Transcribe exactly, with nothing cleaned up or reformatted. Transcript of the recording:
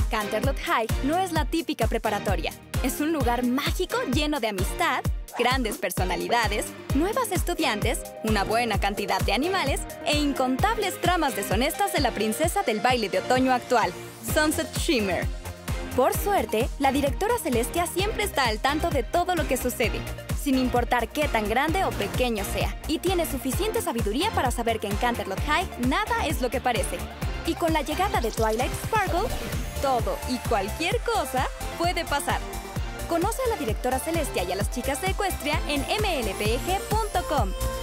Canterlot High no es la típica preparatoria. Es un lugar mágico lleno de amistad, grandes personalidades, nuevas estudiantes, una buena cantidad de animales e incontables tramas deshonestas de la princesa del baile de otoño actual, Sunset Shimmer. Por suerte, la directora Celestia siempre está al tanto de todo lo que sucede, sin importar qué tan grande o pequeño sea, y tiene suficiente sabiduría para saber que en Canterlot High nada es lo que parece. Y con la llegada de Twilight Sparkle, todo y cualquier cosa puede pasar. Conoce a la directora Celestia y a las chicas de Equestria en m l p g punto com.